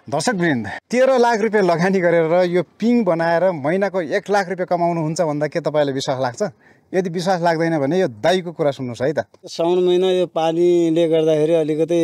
दर्शकवृन्द 13 लाख रुपियाँ लगानी गरेर यो पिङ बनाएर महिनाको 1 लाख रुपियाँ कमाउनुहुन्छ भन्दा के तपाईँलाई विश्वास लाग्छ? यदि विश्वास लाग्दैन भने यो दाइको कुरा सुन्नुहोस् है त। साउन महिना यो पानीले गर्दाखेरि अलिकति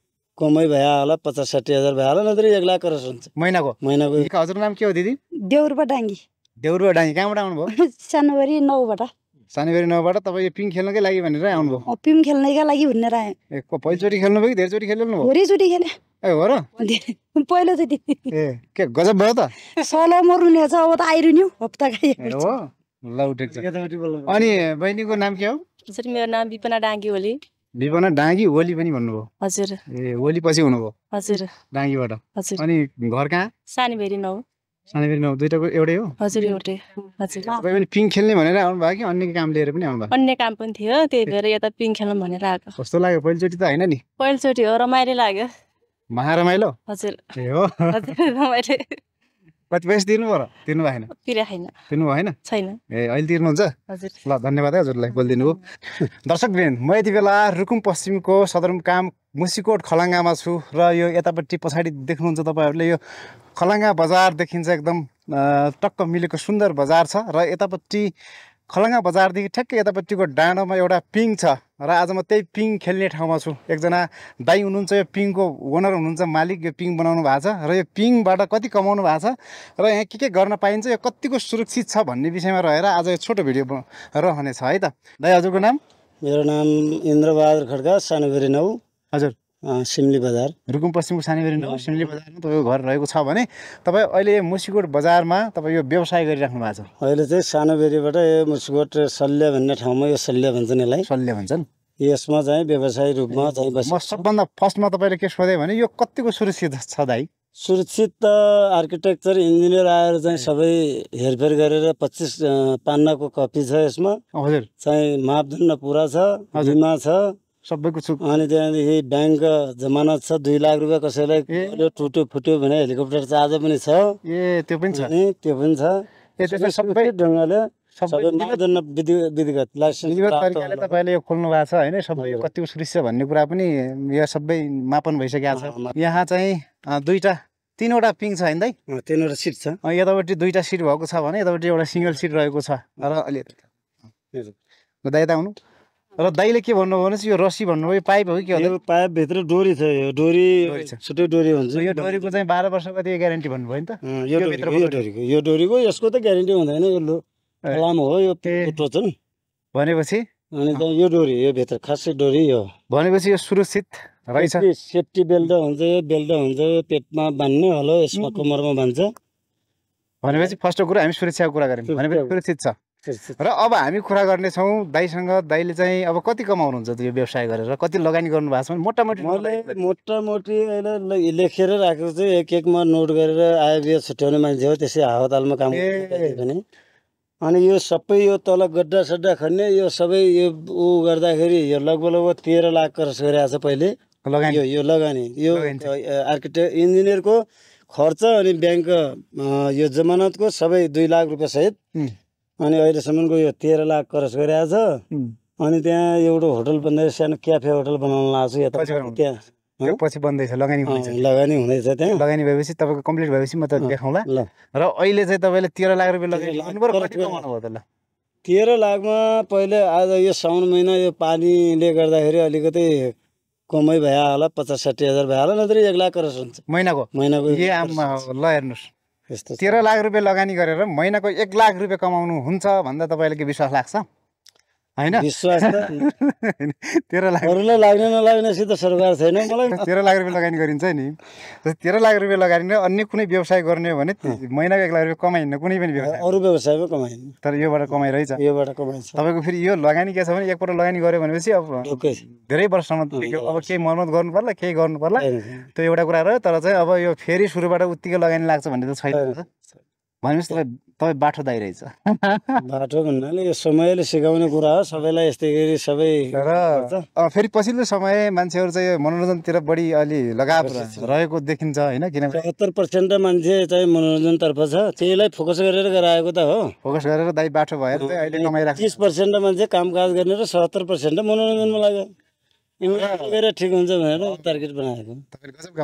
कमै भयो होला, 50-60 हजार भयो होला, नत्र 1 लाख क्रस हुन्छ महिनाको। हजुरको नाम के हो दिदी? देउरबा डाङ्गी। देउरबा डाङ्गी। कहाँबाट आउनुभयो? सानोबरी 9बाट। सानोबरी 9बाट। तपाईँ यो पिङ खेल्नकै लागि भनेर आउनुभयो? पिङ खेल्नैका लागि भनेर आएँ। पहिलोचोटि खेल्नुभयो कि धेरैचोटि खेल्नुभयो? धेरैचोटि खेले। ए हो र? पहिलोचोटि। ए के गजब भयो त। सलो मरुने छ, अब त आइरुन्यो हप्ता खाइ। हो ल उठेको छ। अनि बहिनीको नाम के हो? हजुर मेरो नाम विपना डाङ्गी ओली। विपना डाङ्गी ओली पनि भन्नुभयो? हजुर। ए ओली पछि हुनुभयो? हजुर। डाङ्गीबाट। हजुर। अनि घर कहाँ? सानीभेरी 9। सानीभेरी 9 दुईटाको एउटै हो? हजुर एउटै। हजुर। तपाईँ पनि पिङ खेल्ने भनेर आउनुभयो कि अन्य काम लिएर पनि आउनुभयो? अन्य काम पनि थियो, त्यही भएर यता पिङ खेल्न भनेर आएको। कस्तो लाग्यो? पहिलोचोटि त होइन नि? पहिलोचोटि हो, रमाइलो लाग्यो। महारमाइलो? हजुर। ए हो? हजुर रमाइलो। कति पैसा तिर्नु पर्यो? तिर्नु भएन? तिरे छैन। तिर्नु भएन? छैन। ए अहिले तिर्नुहुन्छ? हजुर। ल धन्यवाद है हजुरलाई बोलिदिनु भयो। दर्शकवृन्द म यति बेला रुकुम पश्चिमको सदरमुकाम मुसिकोट खलङ्गामा छु र यो यतापट्टि पछाडि देख्नुहुन्छ तपाईँहरूले यो खलङ्गा बजार देखिन्छ, एकदम टक्क मिलेको सुन्दर बजार छ र यतापट्टि खलङ्गा बजारदेखि ठ्याक्कै यतापट्टिको डाँडोमा एउटा पिङ छ र आज म त्यही पिङ खेल्ने ठाउँमा छु। एकजना दाइ हुनुहुन्छ, यो पिङको ओनर हुनुहुन्छ, मालिक। यो पिङ बनाउनु भएको छ र यो पिङबाट कति कमाउनु भएको छ र यहाँ के गर्न पाइन्छ, यो कतिको सुरक्षित छ भन्ने विषयमा रहेर आज यो छोटो भिडियो रहनेछ है त। दाइ हजुरको नाम? मेरो नाम इन्द्रबहादुर खड्का, सानोबेरी 9। हजुर। सिमली बजार। रुकुम पश्चिमको सानोबेरी 9 सिमली बजारमा तपाईँको घर रहेको छ भने तपाईँ अहिले मुसिकोट बजारमा तपाईँ यो व्यवसाय गरिराख्नु भएको छ? अहिले चाहिँ सानोबेरीबाट यो मुसिकोट सल्य भन्ने ठाउँमा, यो सल्य भन्छन्, यसलाई सल्य भन्छन्। यसमा चाहिँ व्यवसाय रूपमा चाहिँ म सबभन्दा फर्स्टमा तपाईँले के सोधेँ भने यो कतिको सुरक्षित छ दाइ? सुरक्षित त आर्किटेक्चर इन्जिनियर आएर चाहिँ सबै हेरफेर गरेर 25 पान्नाको कपी छ यसमा। हजुर। चाहिँ मापदण्ड पुरा छ, बिमा छ सबैको छु। अनि त्यहाँदेखि ब्याङ्क जमानत छ। 2 लाख रुपियाँ कसैलाई टुट्यो फुट्यो भने हेलिकप्टर चार्ज पनि छ। ए त्यो पनि छ? त्यो पनि छ। सबै ढङ्गले सबै मापदण्ड विधिगत लाइसेन्स तरिकाले तपाईँले यो खोल्नु भएको छ होइन? सबै कतिको सुरक्षित भन्ने कुरा पनि यो सबै मापन भइसकेको छ। यहाँ चाहिँ तीनवटा पिङ छ होइन दाइ? 3वटा सिट छ। यतापट्टि 2टा सिट भएको छ भने यतापट्टि एउटा सिङ्गल सिट रहेको छ र अलि दाइ यता आउनु। र दाइले के भन्नुभयो भने यो रस्सी भन्नुभयो, यो पाइप हो कि? यो पाइप भित्र डोरी छ। यो डोरी छुट्टै डोरी हुन्छ। यो डोरीको चाहिँ 12 वर्ष कति ग्यारेन्टी भन्नुभयो नि त? यो डोरीको यसको त ग्यारेन्टी हुँदैन। यो लामो हो, यो टोचन भनेपछि। अनि यो डोरी यो भित्र खासै डोरी हो भनेपछि यो सुरक्षित रहेछ। सेफ्टी बेल्ट हुन्छ, यो बेल्ट हुन्छ, यो पेटमा बान्ने हलो, यसमा कमरमा बान्छ। भनेपछि फर्स्टको कुरा हामी सुरक्षाको कुरा गऱ्यौँ भनेपछि सुरक्षित छ। र अब हामी कुरा गर्नेछौँ दाइसँग। दाइले चाहिँ अब कति कमाउनुहुन्छ यो व्यवसाय गरेर? कति लगानी गर्नु भएको छ भने मोटामोटी? मोटामोटी अहिले लेखेर राखेको चाहिँ एक-एकमा नोट गरेर आयव्यय छुट्याउने मान्छे हो, त्यसै हावातालमा काम गर्ने। अनि यो सबै यो तल गड्डा सड्डा खन्ने यो सबै यो ऊ गर्दाखेरि यो लगभग 13 लाख खर्च गरेको छ पहिले लगानी। यो लगानी यो आर्किटेक्ट इन्जिनियरको खर्च अनि ब्याङ्क यो जमानतको सबै 2 लाख रुपियाँ सहित। अनि अहिलेसम्मको यो 13 लाख खर्च गरेको छ। अनि त्यहाँ एउटा होटल बन्दैछ, सानो क्याफे होटल बनाउन लाग्छु यता। त्यहाँ पछि बन्दैछ, लगानी हुँदैछ त्यहाँ। लगानी भएपछि तपाईँको कम्प्लिट भएपछि म त देखाउँला। र अहिले चाहिँ तपाईँले 13 लाख रुपियाँ लगानी गर्नुभयो। कति कमाउनु भयो त? 13 लाखमा पहिले आज यो साउन महिना यो पानीले गर्दाखेरि अलिकति कमै भयो होला, 50-60 हजार भयो होला, नत्र 1 लाख क्रस हुन्छ महिनाको। ए आमा ल हेर्नुहोस्, 13 लाख रुपियाँ लगानी गरेर महिनाको 1 लाख रुपियाँ कमाउनु हुन्छ भन्दा तपाईँले के विश्वास लाग्छ होइन? विश्वास त 13 लाख अरूलाई लाग्ने नलाग्नेसित सरकार छैन मलाई। 13 लाख रुपियाँ लगानी गरिन्छ नि। 13 लाख रुपियाँ लगानी अन्य कुनै व्यवसाय गर्ने हो भने महिनाको 1 लाख रुपियाँ कमाइन्न कुनै पनि व्यवसाय। अरू व्यवसायमा कमाइन्न, तर योबाट कमाइ रहेछ। योबाट कमाइन्छ। तपाईँको फेरि यो लगानी के छ भने एकपल्ट लगानी गऱ्यो भनेपछि अब धेरै वर्षसम्म अब केही मर्मत गर्नु पर्ला, केही गर्नु पर्ला, त्यो एउटा कुरा रह्यो। तर चाहिँ अब यो फेरि सुरुबाट उत्तिकै लगानी लाग्छ भन्ने त छैन। भनेपछि तपाईँ बाठो दाइ रहेछ। बाठो भन्नाले यो समयले सिकाउने कुरा हो, सबैलाई यस्तै गरी सबै। र फेरि पछिल्लो समय मान्छेहरू चाहिँ मनोरञ्जनतिर बढी अलि लगाव रहेको देखिन्छ होइन? किनभने 70% मान्छे चाहिँ मनोरञ्जनतर्फ छ, त्यहीलाई फोकस गरेर गराएको त हो। फोकस गरेर दाइ बाठो भएर चाहिँ अहिले कमाइरहेको। 30% मान्छे कामकाज गर्ने र 70% मनोरञ्जनमा लाग्यो। इन्भेस्ट गरेर ठिक हुन्छ भनेर टार्गेट बनाएको। तपाईँले गजब काम गर्नुभयो।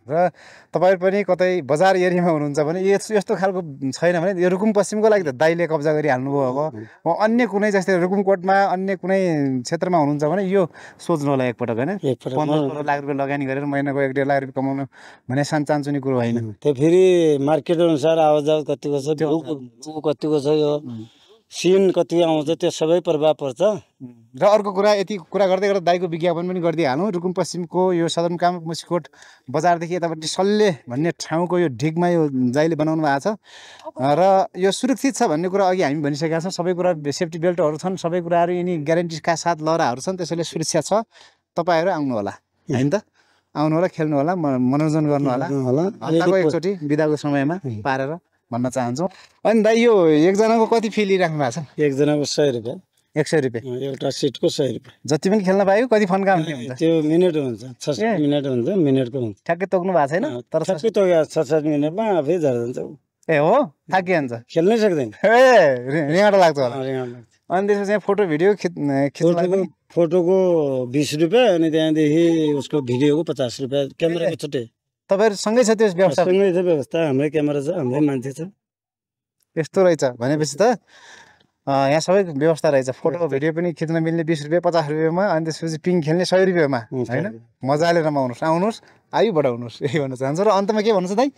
र तपाईँ पनि कतै बजार एरियामा हुनुहुन्छ भने यस्तो खालको छैन भने यो रुकुम पश्चिमको लागि त दाइले कब्जा गरिहाल्नुभयो अब अन्य कुनै जस्तै रुकुमकोटमा अन्य कुनै क्षेत्रमा हुनुहुन्छ भने यो सोच्नु होला एकपटक होइन एकपटक 15 लाख रुपियाँ लगानी गरेर महिनाको 1.5 लाख रुपियाँ कमाउनु भने सानचान्चुने कुरो होइन त्यो फेरि मार्केट अनुसार आवाज कतिको छ ऊ कतिको छ यो सिन कति आउँछ त्यो सबै प्रभाव पर्छ। र अर्को कुरा यति कुरा गर्दै गर्दा दाइको विज्ञापन पनि गरिदिइहालौँ। रुकुम पश्चिमको यो सदरमुकाम मुसिकोट बजारदेखि यतापट्टि सल्ले भन्ने ठाउँको यो ढिकमा यो जाइले बनाउनु भएको छ र यो सुरक्षित छ भन्ने कुरा अघि हामी भनिसकेका छौँ। सबै कुरा सेफ्टी बेल्टहरू छन्, सबै कुराहरू यिनी ग्यारेन्टीका साथ लहराहरू छन्, त्यसैले सुरक्षा छ। तपाईँहरू आउनु होला होइन त, आउनु होला, खेल्नु होला, मनोरञ्जन गर्नु होला हप्ताको एकचोटि बिदाको समयमा पारेर भन्न चाहन्छु। अनि दाइ यो एकजनाको कति फी लिइराख्नु भएको छ? एकजनाको 100 रुपियाँ, 100 रुपियाँ एउटा सिटको 100 रुपियाँ। जति पनि खेल्न पायो कति फन्का हुने हुन्छ? त्यो मिनेट हुन्छ, 6 मिनेट हुन्छ, मिनेटको हुन्छ। ठ्याक्कै तोक्नु भएको छैन तर ठ्याक्कै तोक्यो 6 मिनेटमा आफै झर्दन्छ। ए हो थाकिहाल्छ, खेल्नै सक्दैन, ए रिङाटा लाग्छ होला। रिङाट लाग्छ। अनि त्यसपछि फोटो भिडियो खिच्नु फोटोको 20 रुपियाँ अनि त्यहाँदेखि उसको भिडियोको 50 रुपियाँ, क्यामेराको छुट्टै। तपाईँहरू सँगै छ त्यो व्यवस्था? सँगै छ व्यवस्था, हाम्रै क्यामेरा छ, हाम्रै मान्छे छ। यस्तो रहेछ भनेपछि त यहाँ सबै व्यवस्था रहेछ। फोटो भिडियो पनि खिच्न मिल्ने 20 रुपियाँ 50 रुपियाँमा, अनि त्यसपछि पिङ खेल्ने 100 रुपियाँमा होइन। मजाले रमाउनुहोस्, आउनुहोस्, आयु बढाउनुहोस्, यही भन्न चाहन्छु। र अन्तमा के भन्नु छ दाइ?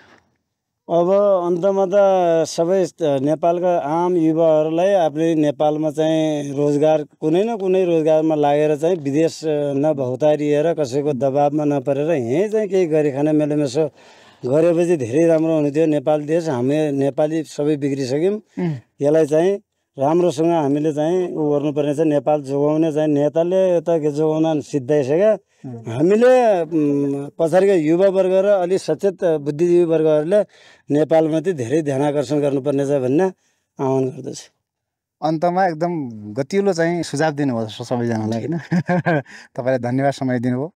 अब अन्तमा त सबै नेपालका आम युवाहरूलाई आफूले नेपालमा चाहिँ रोजगार कुनै न कुनै रोजगारमा लागेर चाहिँ विदेश नभौतारिएर कसैको दबाबमा नपरेर यहीँ चाहिँ केही गरी खान मेलोमेसो गरेपछि धेरै राम्रो हुने थियो। नेपाल देश हामी नेपाली सबै बिग्रिसक्यौँ। यसलाई चाहिँ राम्रोसँग हामीले चाहिँ उ गर्नुपर्ने छ। नेपाल जोगाउने चाहिँ नेताले यता जोगाउन सिद्धाइसक्यो। हामीले पछाडिका युवावर्ग र अलिक सचेत बुद्धिजीवी वर्गहरूले नेपालमाथि धेरै ध्यान आकर्षण गर्नुपर्ने छ भन्ने आह्वान गर्दछु। अन्तमा एकदम गतिलो चाहिँ सुझाव दिनुभयो सबैजनालाई होइन। तपाईँलाई धन्यवाद समय दिनुभयो।